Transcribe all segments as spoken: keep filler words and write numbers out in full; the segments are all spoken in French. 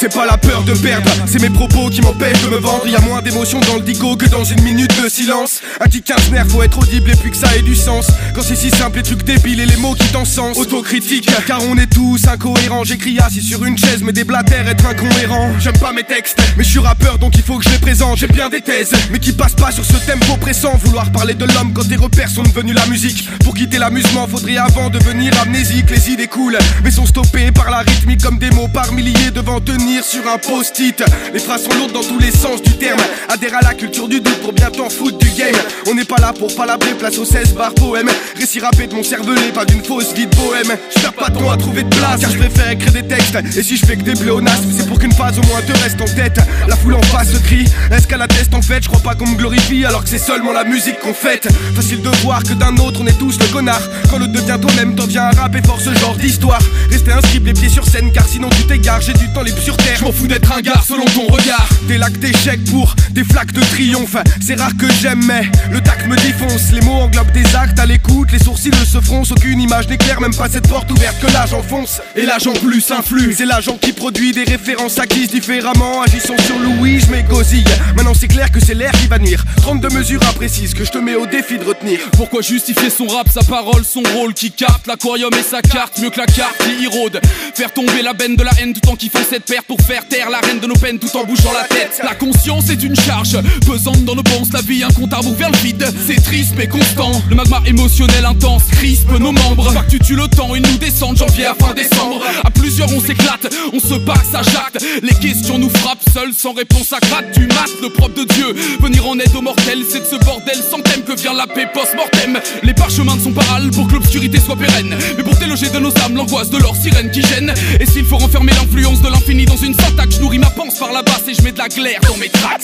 C'est pas la peur de perdre, c'est mes propos qui m'empêchent de me vendre. Y'a moins d'émotion dans le dico que dans une minute de silence. Un kick quinze nerfs, faut être audible et puis que ça ait du sens. Quand c'est si simple, les trucs débiles et les mots qui t'encensent. Autocritique, car on est tous incohérents. J'écris assis sur une chaise, mais des blatères être incohérent. J'aime pas mes textes, mais je suis rappeur donc il faut que je les présente. J'ai bien des thèses, mais qui passent pas sur ce tempo pressant. Vouloir parler de l'homme quand tes repères sont devenus la musique. Pour quitter l'amusement, faudrait avant devenir amnésique. Les idées coulent, mais sont stoppées par la rythmique. Comme des mots par milliers devant tenir sur un post-it. Les phrases sont lourdes dans tous les sens du terme. Adhère à la culture du doute pour bien t'en foutre du game. On n'est pas là pour palabrer, place aux seize bars poème. Récit rappé de mon cervelet, pas d'une fausse vie de bohème. Je perds pas de temps à trouver de place, car je préfère écrire des textes. Et si je fais que des pléonasmes, c'est pour qu'une phase au moins te reste en tête. La foule en face se crie, est-ce qu'à la teste en fait? Je crois pas qu'on me glorifie alors que c'est seulement la musique qu'on fête. Facile de voir que d'un autre on est tous le connard. Quand le devient toi-même, t'en viens à rap et force ce genre d'histoire. Rester inscrit les pieds sur scène, car sinon tu t'égares. J'ai du temps libre sur terre, je m'en fous d'être un gars selon ton regard. Des lacs d'échecs pour des flaques de triomphe. C'est rare que j'aime mais le tact me défonce. Les mots englobent des actes à l'écoute, les sourcils se froncent. Aucune image n'éclaire, même pas cette porte ouverte que là j'enfonce. Et l'agent plus influe, c'est l'agent qui produit des références acquises différemment. Agissant sur Louis, je m'égosille. Maintenant c'est clair que c'est l'air qui va nuire. trente-deux mesures imprécises que je te mets au défi de retenir. Pourquoi justifier son rap, sa parole, son rôle qui capte l'aquarium et sa carte mieux que la carte qui érode. Faire tomber la benne de la haine tout en kiffant cette perte. Pour faire taire la reine de nos peines tout en bougeant la tête. La conscience est une charge pesante dans nos penses. La vie incontable ouvert le vide, c'est triste mais constant. Le magma émotionnel intense crispe nos membres. Pas que tu tues le temps, ils nous descendent janvier à fin décembre. À plusieurs on s'éclate, on se bat, ça jacte. Les questions nous frappent seuls sans réponse à gratte. Tu mates le propre de Dieu, venir en aide aux mortels. C'est de ce bordel sans thème que vient la paix post-mortem. Les parchemins ne sont pas râles pour que l'obscurité soit pérenne, mais pour déloger de nos âmes l'angoisse de leur sirène qui gêne. Et s'il faut renfermer l'influence de l'infini dans une syntaxe, je nourris ma panse par la basse et je mets de la glaire dans mes tracks.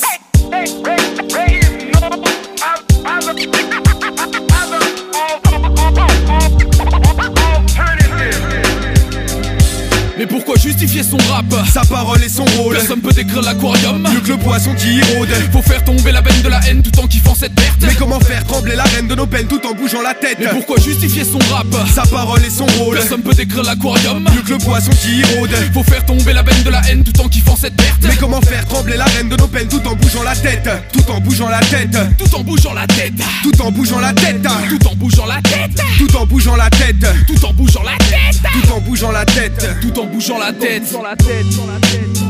Mais pourquoi justifier son rap? Sa parole et son rôle. Personne peut décrire l'aquarium mieux que le poisson qui érode. Faut faire tomber la veine de la haine tout en kiffant cette perte. Mais comment faire trembler la reine de nos peines tout en bougeant la tête? Mais pourquoi justifier son rap? Sa parole et son rôle. Personne peut décrire l'aquarium mieux que le poisson qui érode. Faut faire tomber la veine de la haine tout en kiffant cette perte. Mais comment faire trembler la reine de nos peines tout en bougeant la tête? Tout en bougeant la tête. Tout en bougeant la tête. Tout en bougeant la tête. Tout en bougeant la tête. Tout en bougeant la tête. Tout en bougeant la tête. Tout en bougeant la tête. Tout en bougeant la tête. Sur la tête, sur la tête.